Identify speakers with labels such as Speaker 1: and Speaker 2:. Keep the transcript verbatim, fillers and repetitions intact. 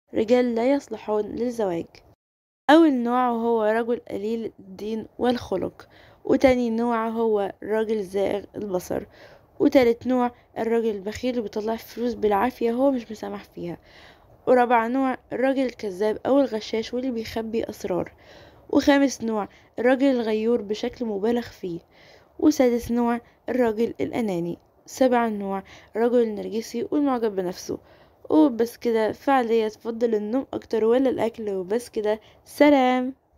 Speaker 1: رجال لا يصلحون للزواج. أول نوع هو رجل قليل الدين والخلق، وتاني نوع هو راجل زائغ البصر، وتالت نوع الراجل البخيل اللي بيطلع فلوس بالعافية هو مش مسامح فيها، ورابع نوع الراجل الكذاب أو الغشاش واللي بيخبي أسرار، وخامس نوع الراجل الغيور بشكل مبالغ فيه، وسادس نوع الراجل الأناني. سابع نوع الرجل النرجسي والمعجب بنفسه. وبس كده، فعليا تفضل النوم أكتر ولا الأكل؟ وبس كده، سلام.